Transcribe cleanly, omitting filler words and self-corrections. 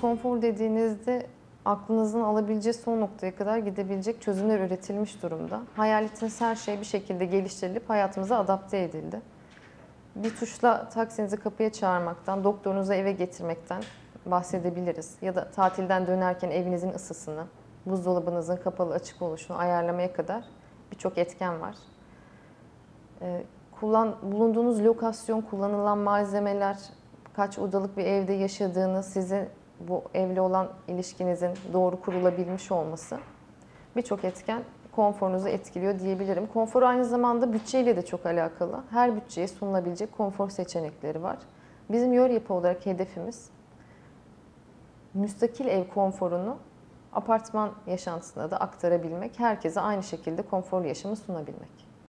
konfor dediğinizde aklınızın alabileceği son noktaya kadar gidebilecek çözümler üretilmiş durumda. Hayal ettiğiniz her şey bir şekilde geliştirilip hayatımıza adapte edildi. Bir tuşla taksinizi kapıya çağırmaktan, doktorunuzu eve getirmekten bahsedebiliriz. Ya da tatilden dönerken evinizin ısısını, buzdolabınızın kapalı açık oluşunu ayarlamaya kadar birçok etken var. Bulunduğunuz lokasyon, kullanılan malzemeler, kaç odalık bir evde yaşadığınız, sizin bu evle olan ilişkinizin doğru kurulabilmiş olması birçok etken konforunuzu etkiliyor diyebilirim. Konfor aynı zamanda bütçeyle de çok alakalı. Her bütçeye sunulabilecek konfor seçenekleri var. Bizim Yör Yapı olarak hedefimiz müstakil ev konforunu apartman yaşantısına da aktarabilmek, herkese aynı şekilde konforlu yaşamı sunabilmek.